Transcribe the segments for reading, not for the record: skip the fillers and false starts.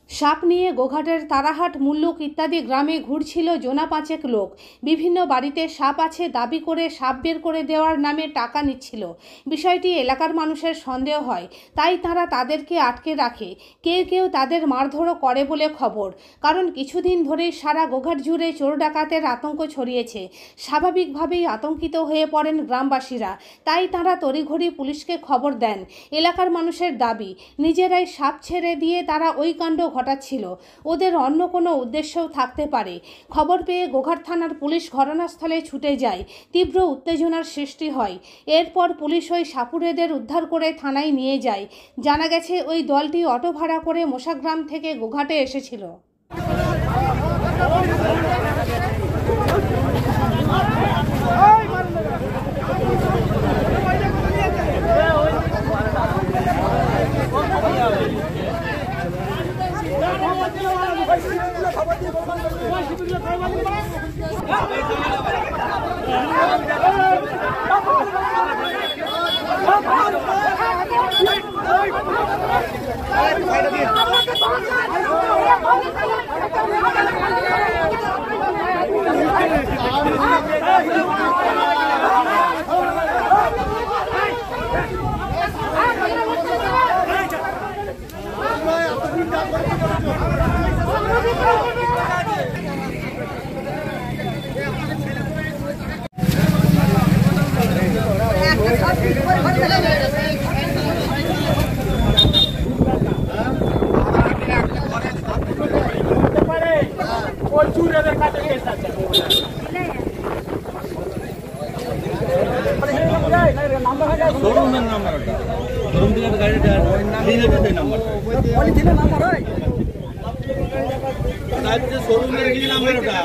সাপ নিয়ে গোঘাটের তারাহাট মুল্লুক ইত্যাদি গ্রামে ঘুরছিল জোনা পাঁচেক লোক। বিভিন্ন বাড়িতে সাপ আছে দাবি করে সাপ বের করে দেওয়ার নামে টাকা নিচ্ছিল। বিষয়টি এলাকার মানুষের সন্দেহ হয়, তাই তারা তাদেরকে আটকে রাখে। কেউ কেউ তাদের মারধরও করে বলে খবর। কারণ কিছুদিন ধরেই সারা গোঘাট জুড়ে চোর ডাকাতের আতঙ্ক ছড়িয়েছে। স্বাভাবিকভাবেই আতঙ্কিত হয়ে পড়েন গ্রামবাসীরা, তাই তারা তড়িঘড়ি পুলিশকে খবর দেন। এলাকার মানুষের দাবি, নিজেরাই সাপ ছেড়ে দিয়ে তারা ওই কাণ্ড ঘটাচ্ছিল। ওদের অন্য কোনো উদ্দেশ্যও থাকতে পারে। খবর পেয়ে গোঘাট থানার পুলিশ ঘটনাস্থলে ছুটে যায়। তীব্র উত্তেজনার সৃষ্টি হয়। এরপর পুলিশ ওই সাপুড়েদের উদ্ধার করে থানায় নিয়ে যায়। জানা গেছে ওই দলটি অটো ভাড়া করে মোশাগ্রাম থেকে গোঘাটে এসেছিল। শোরুমের নাম্বার ওটা শোরুম থেকে গাড়িটা দিনের নাম্বার ওই দিনের নাম্বার হয় তাহলে শোরুমের কি নাম্বার ওটা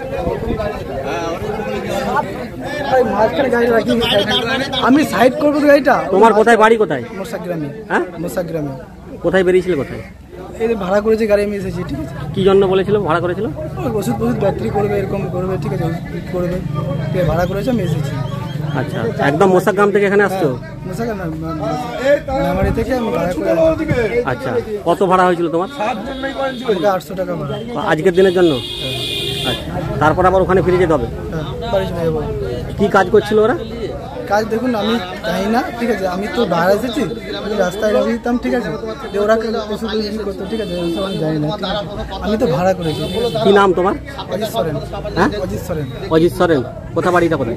হ্যাঁ মাঝখানে গাড়ি রাখি আমি সাইড করব গাড়িটা। তোমার কোথায় বাড়ি কোথায়? মোশাগ্রামে। হ্যাঁ মোশাগ্রামে। কোথায় বেরিয়েছিলে কোথায়? এই যে ভাড়া করেছে গাড়ি আমি এসেছি। ঠিক আছে কি জন্য বলেছিল ভাড়া করেছিল? ওষুধ বিক্রি করবে এরকম করবে। ঠিক আছে করবে ভাড়া করেছে আমি এসেছি। আচ্ছা একদম মোশাগ্রাম থেকে এখানে আসছো? মোশাগ্রাম নামারি থেকে আমি ভাড়া করে। আচ্ছা কত ভাড়া হয়েছিল তোমার? 800 টাকা ভাড়া আজকের দিনের জন্য। আচ্ছা তারপর আবার ওখানে ফিরে যেতে হবে? বাড়ি চলে যাবো। কি কাজ করছিল ওরা? কাজ দেখুন আমি জানি না। ঠিক আছে আমি তো বাইরে এসেছি, আমি রাস্তায় লাগিয়ে দিতাম। ঠিক আছে ওরা ওষুধ করতো। ঠিক আছে আমি জানি না, আমি তো ভাড়া করেছি। কি নাম তোমার? অজিত সরেন। হ্যাঁ অজিত সরেন। অজিত সরেন। কোথা বাড়িটা কোথায়?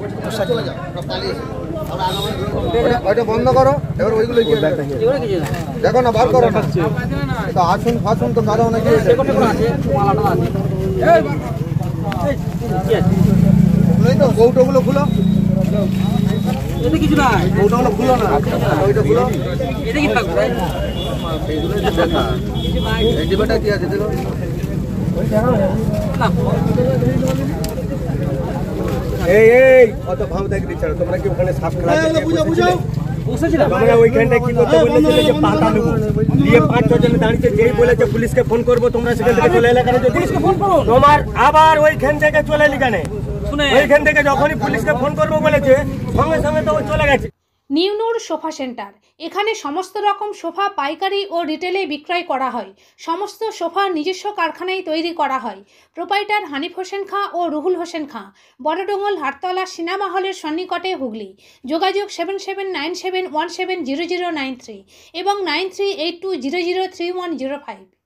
ওইটা বন্ধ করো এবার ওইগুলো দেখো না বার করো না। আসুন ফাসুন তো কারো নাকি কৌটোগুলো খুলো। কিছু না কৌটোগুলো খুলো না ওইটা খুলো। ডিবাটা কি আছে দেখো। এই অত ভাব দেখে দিচ্ছ তোমরা কি ওখানে সাপ খেলা আমরা ওইখানটা কি করতে বলেছিলে যে পাতা নেবো দিয়ে 5-6 জন দাঁড়িয়ে যেই বলেছে পুলিশকে ফোন করবো তোমরা সেখান থেকে চলে এলে কেন? যদি তোমার আবার ওইখান থেকে চলে এলি কেন? ওইখান থেকে যখনই পুলিশকে ফোন করবো বলেছে সঙ্গে সঙ্গে তো চলে গেছে। নিউ নূর সোফা সেন্টার, এখানে সমস্ত রকম সোফা পাইকারি ও রিটেলে বিক্রয় করা হয়। সমস্ত সোফা নিজস্ব কারখানায় তৈরি করা হয়। প্রোপাইটার হানিফ হোসেন খাঁ ও রুহুল হোসেন খাঁ, বড়ডোঙ্গল হাটতলা সিনেমা হলের সন্নিকটে, হুগলি। যোগাযোগ 7797170093 এবং 9382003105।